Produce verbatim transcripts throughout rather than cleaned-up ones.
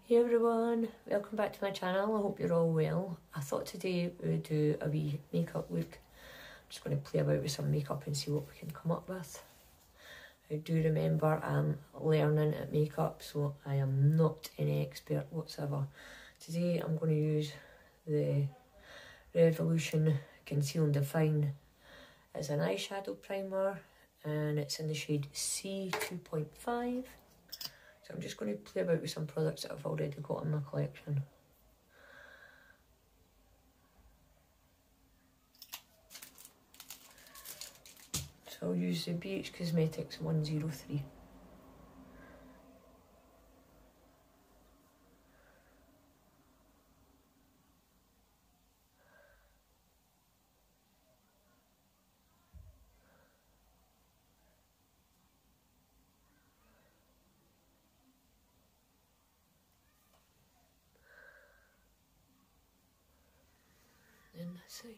Hey everyone, welcome back to my channel. I hope you're all well. I thought today we would do a wee makeup look. I'm just going to play about with some makeup and see what we can come up with. I do remember I'm learning at makeup, so I am not any expert whatsoever. Today I'm going to use the Revolution Conceal and Define as an eyeshadow primer, and it's in the shade C two point five. So I'm just going to play about with some products that I've already got in my collection. So I'll use the B H Cosmetics one oh three. And this side.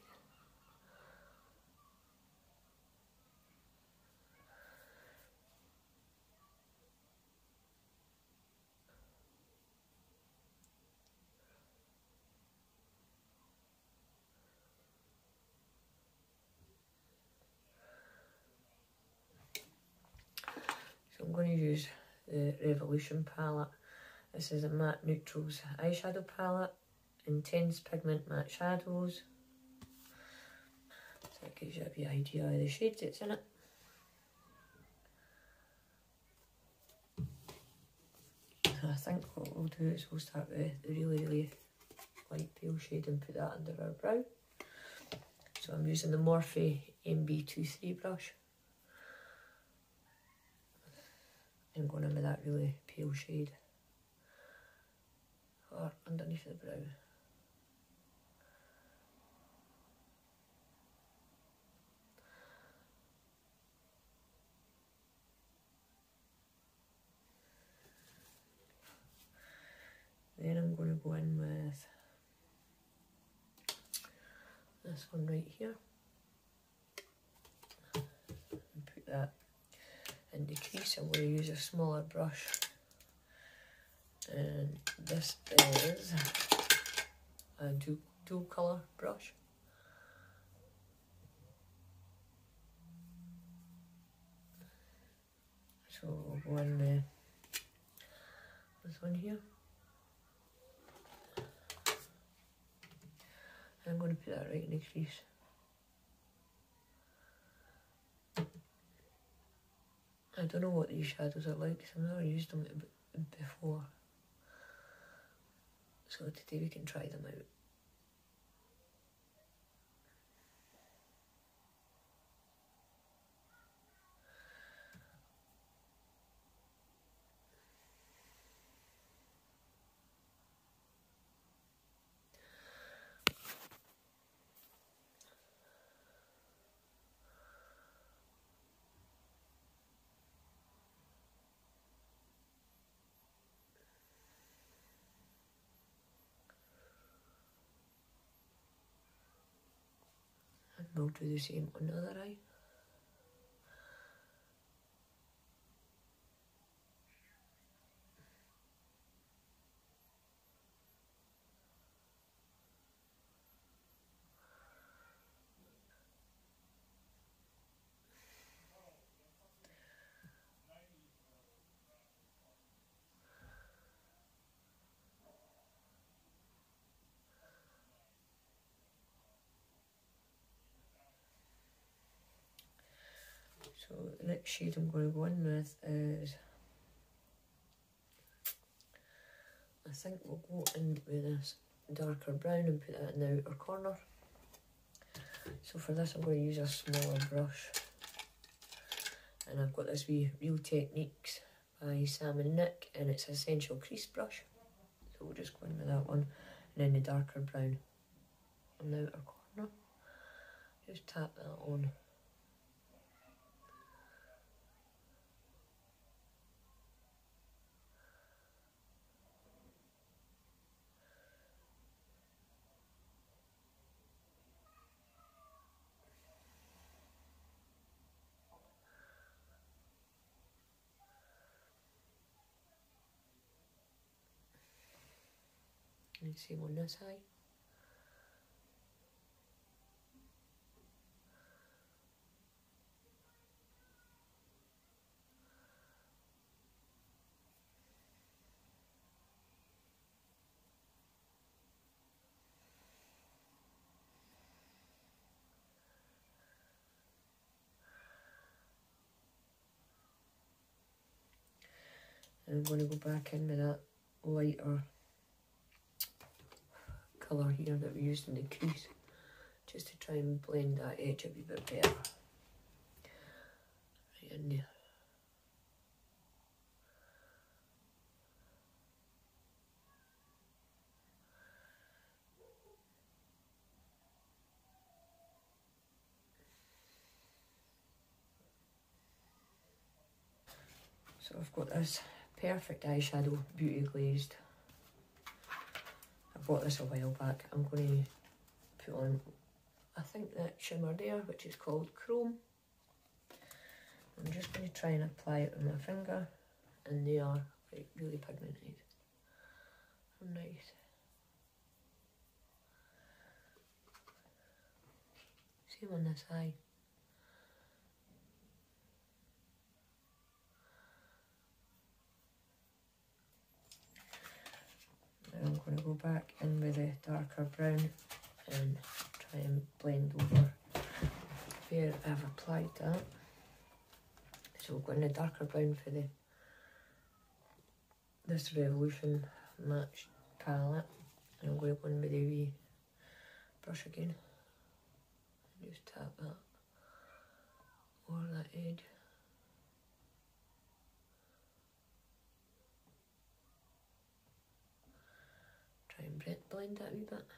So I'm going to use the Revolution palette. This is a Matte Neutrals eyeshadow palette, intense pigment matte shadows. So that gives you a wee idea of the shades that's in it. So I think what we'll do is we'll start with the really, really light pale shade and put that under our brow. So I'm using the Morphe M B twenty-three brush. I'm going in with that really pale shade for underneath the brow. Then I'm going to go in with this one right here and put that in the crease. I'm going to use a smaller brush, and this is a dual, dual colour brush. So we'll go in with this one here. I'm going to put that right in the crease. I don't know what these shadows are like because I've never used them before. So today we can try them out. And we'll do the same on the other eye. So the next shade I'm going to go in with is, I think we'll go in with this darker brown and put that in the outer corner. So for this I'm going to use a smaller brush, and I've got this wee Real Techniques by Sam and Nick, and it's Essential Crease Brush. So we'll just go in with that one, and then the darker brown on the outer corner. Just tap that on. And same on this eye. And I'm going to go back in with that lighter colour here that we used in the crease, just to try and blend that edge a wee bit better. Right in there. So I've got this perfect eyeshadow, Beauty Glazed. I bought this a while back. I'm going to put on, I think, that shimmer there, which is called Chrome. I'm just going to try and apply it with my finger, and they are like really pigmented. Nice. Same on this eye. Now I'm going to go back in with a darker brown and try and blend over where I've applied that. So we'll go in a darker brown for the this Revolution Match palette, and I'm going to go in with a wee brush again and just tap that over that edge. Try and blend that a wee bit.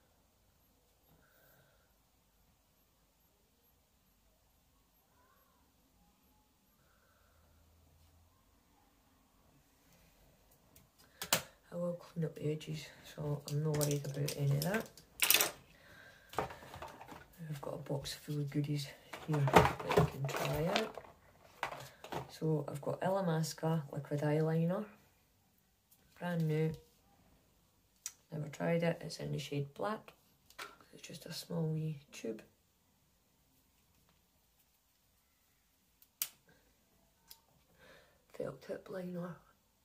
I will clean up the edges, so I'm not worried about any of that. I've got a box full of goodies here that you can try out. So I've got Illamasqua liquid eyeliner, brand new. Never tried it. It's in the shade black. It's just a small wee tube. Felt tip liner.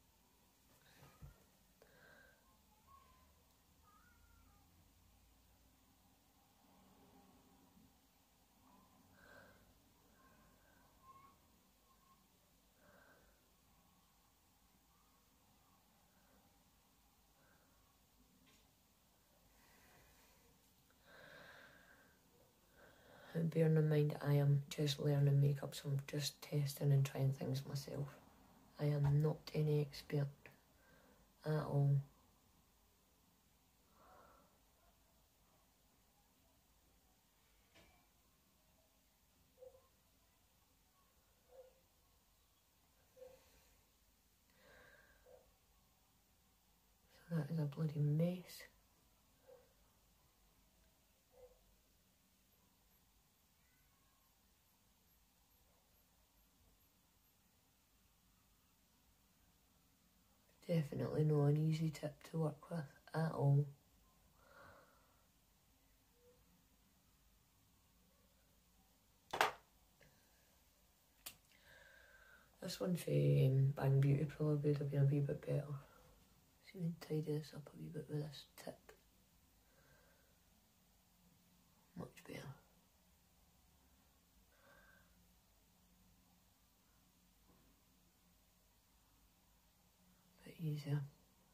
And bearing in mind I am just learning makeup, so I'm just testing and trying things myself. I am not any expert at all. So that is a bloody mess. Definitely not an easy tip to work with at all. This one for um, Bang Beauty probably would have been a wee bit better. See if we can tidy this up a wee bit with this tip. Much better. Bit easier.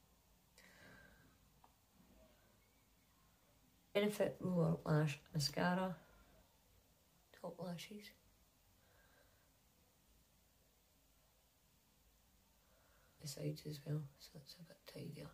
Benefit Roller Lash Mascara. Top lashes. The sides as well, so it's a bit tidier.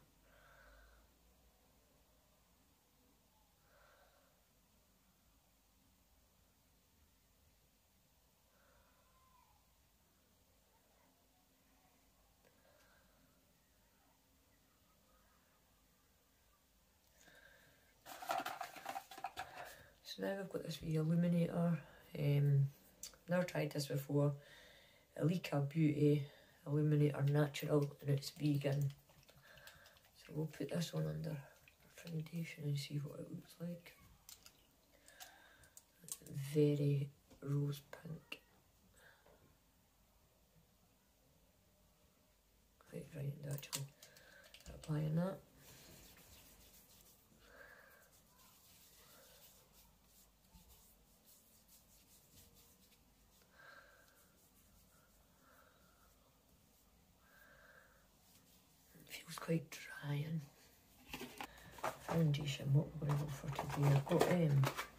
So now I've got this wee illuminator. Um, never tried this before. Alika Beauty Illuminator Natural, and it's vegan. So we'll put this one under foundation and see what it looks like. Very rose pink. Quite right, actually. Applying that. Feels quite drying. Foundation, what we're going to go for today. I've got um,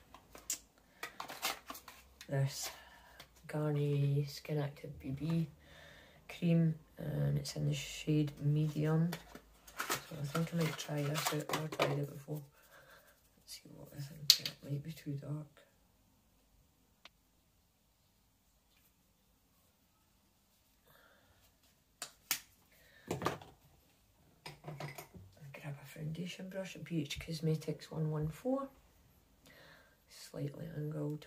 this Garnier Skin Active B B cream, and it's in the shade medium. So I think I might try this out. I've never tried it before. Let's see what I think. It might be too dark. Grab a foundation brush, a B H Cosmetics one one four, slightly angled.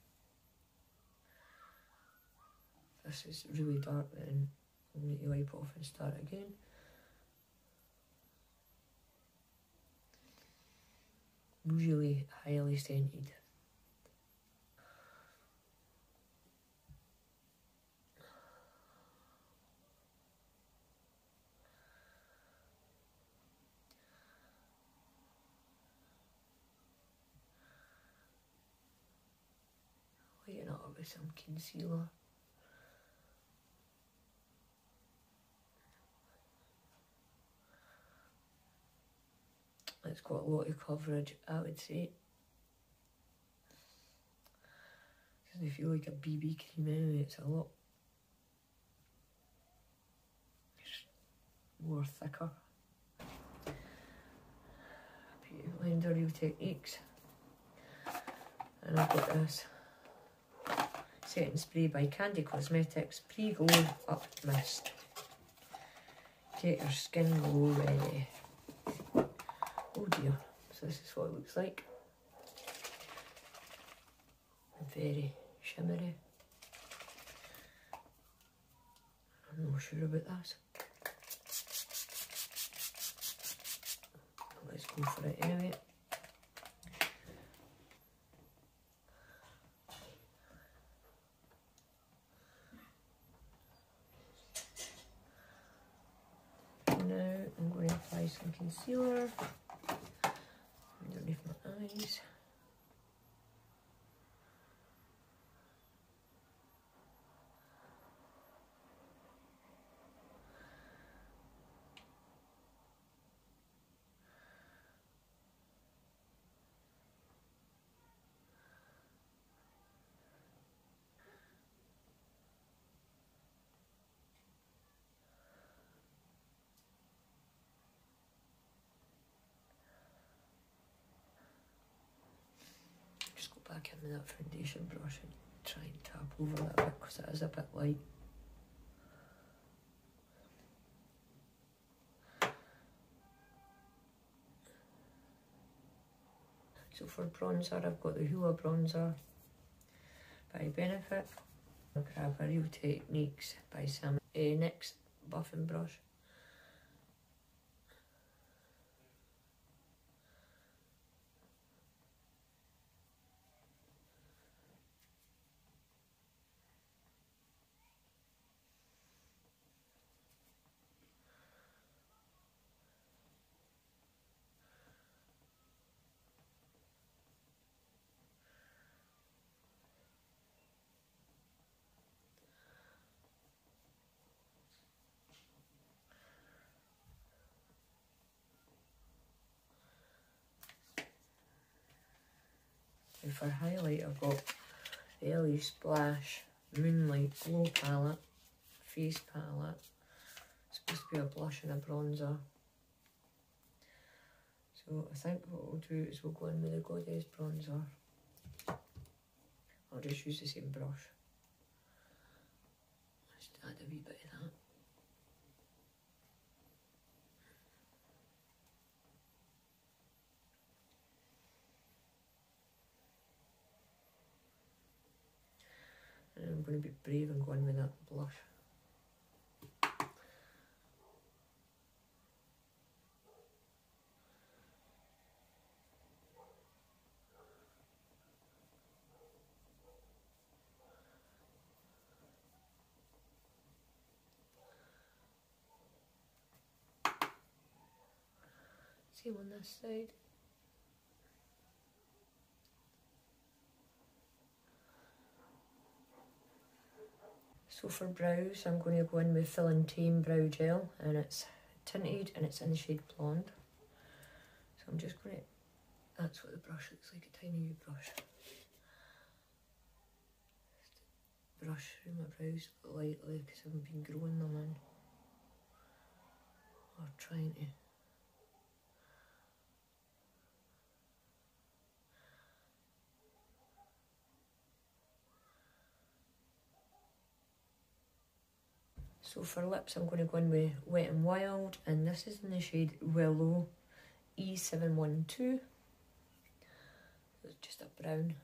This is really dark, then I'll need to wipe off and start again. Really highly scented. Lighten it up with some concealer. It's got a lot of coverage, I would say. Doesn't feel like a B B cream anyway, it's a lot more thicker. Beauty Blender Real Techniques. And I've got this setting spray by Candy Cosmetics Pre-Glow Up Mist. Get your skin glow ready. Oh dear, so this is what it looks like. Very shimmery. I'm not sure about this. Let's go for it anyway. Now I'm going to apply some concealer underneath my eyes. Just go back in with that foundation brush and try and tap over that bit because it is a bit light. So for bronzer, I've got the Hoola bronzer by Benefit. I'll grab a Real Techniques by Sam uh, NYX buffing brush. And for highlight, I've got the L A Splash Moonlight Glow Palette, Face Palette. It's supposed to be a blush and a bronzer. So I think what we'll do is we'll go in with the Goddess bronzer. I'll just use the same brush. Just add a wee bit of that. And I'm going to be brave and go in with that blush. Same on this side. So for brows, I'm going to go in with Fill and Tame Brow Gel, and it's tinted and it's in the shade Blonde. So I'm just going to, that's what the brush looks like, a tiny wee brush. Just brush through my brows lightly because I haven't been growing them in. Or trying to. So for lips, I'm going to go in with Wet n Wild, and this is in the shade Willow E seven one two. It's just a brown.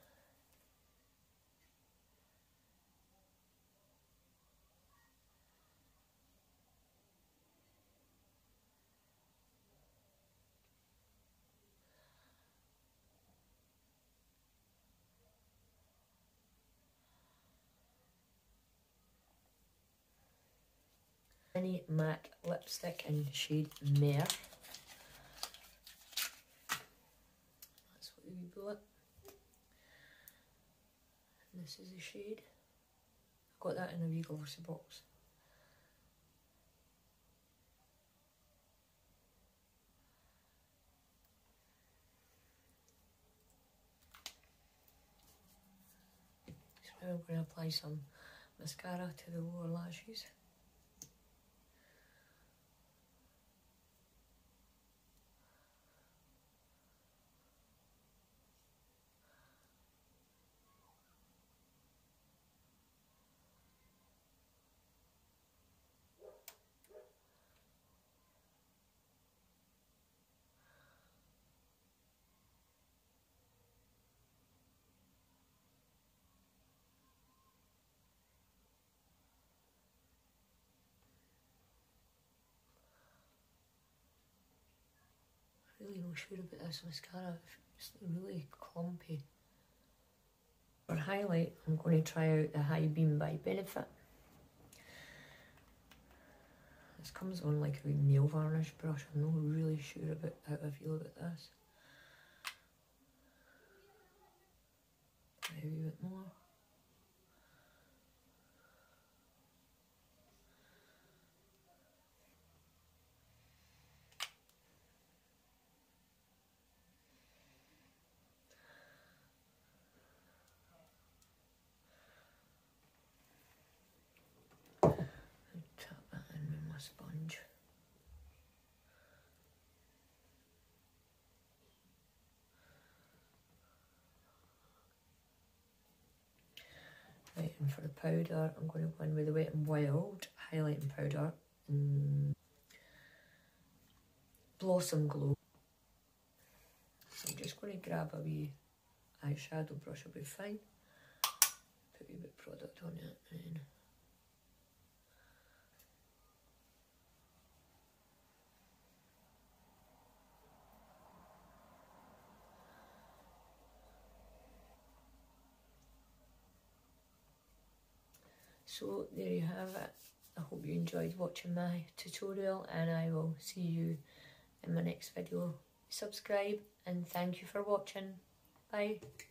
Mini matte lipstick in shade Mare. That's what the wee bullet. And this is the shade. I got that in a wee glossy box. So now I'm going to apply some mascara to the lower lashes. Really not sure about this mascara, it's really clumpy. For highlight, I'm going to try out the High Beam by Benefit. This comes on like a wee nail varnish brush. I'm not really sure about how I feel about this. Try a wee bit more. Tap that in with my sponge. Right, and for the powder, I'm going to go in with the Wet n Wild highlighting powder in Blossom Glow. So I'm just going to grab a wee eyeshadow brush, will be fine. Put a wee bit of product on it and then so there you have it. I hope you enjoyed watching my tutorial, and I will see you in my next video. Subscribe and thank you for watching. Bye.